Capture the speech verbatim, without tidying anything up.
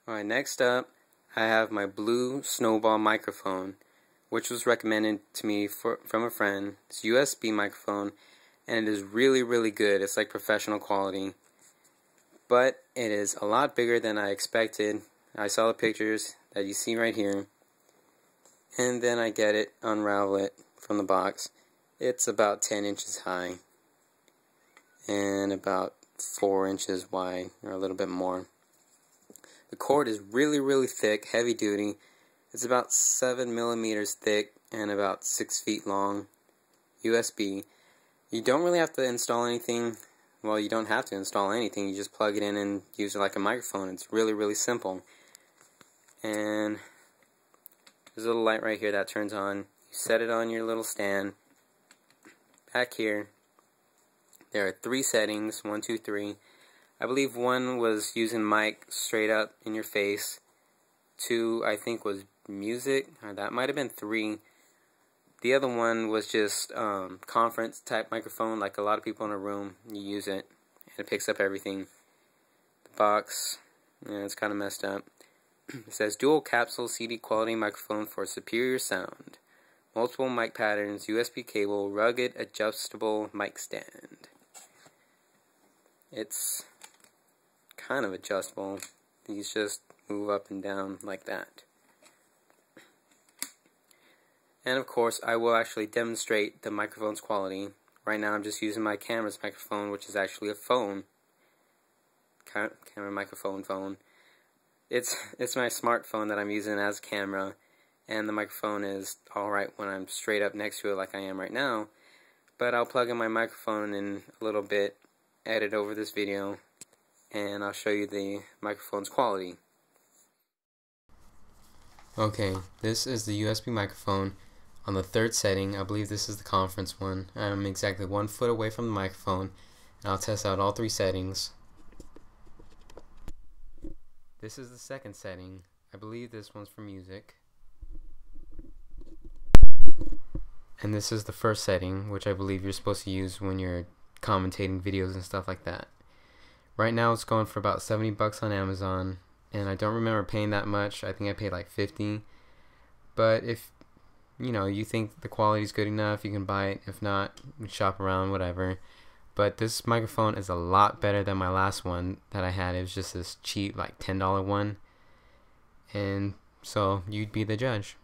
Alright, next up I have my blue Snowball microphone, which was recommended to me for, from a friend. It's a U S B microphone, and it is really really good. It's like professional quality, but it is a lot bigger than I expected. I saw the pictures that you see right here, and then I get it, unravel it from the box. It's about ten inches high and about four inches wide, or a little bit more. The cord is really really thick, heavy duty. It's about seven millimeters thick and about six feet long. U S B. You don't really have to install anything. Well, you don't have to install anything. You just plug it in and use it like a microphone. It's really really simple. And there's a little light right here that turns on. You set it on your little stand. Back here, there are three settings. One, two, three. I believe one was using mic straight up in your face. Two, I think, was music. Or that might have been three. The other one was just um, conference type microphone, like a lot of people in a room. You use it, and it picks up everything. The box, yeah, it's kind of messed up. It says dual capsule C D quality microphone for superior sound. Multiple mic patterns, U S B cable, rugged adjustable mic stand. It's kind of adjustable. These just move up and down like that. And of course, I will actually demonstrate the microphone's quality. Right now I'm just using my camera's microphone, which is actually a phone. Camera microphone phone. It's, it's my smartphone that I'm using as a camera, and the microphone is alright when I'm straight up next to it like I am right now. But I'll plug in my microphone in a little bit, edit over this video, and I'll show you the microphone's quality. Okay, this is the U S B microphone on the third setting. I believe this is the conference one. I'm exactly one foot away from the microphone, and I'll test out all three settings. This is the second setting. I believe this one's for music. And this is the first setting, which I believe you're supposed to use when you're commentating videos and stuff like that. Right now it's going for about seventy bucks on Amazon, and I don't remember paying that much. I think I paid like fifty. But if you know you think the quality is good enough, you can buy it. If not, shop around, whatever. But this microphone is a lot better than my last one that I had. It was just this cheap like ten dollar one, and so you'd be the judge.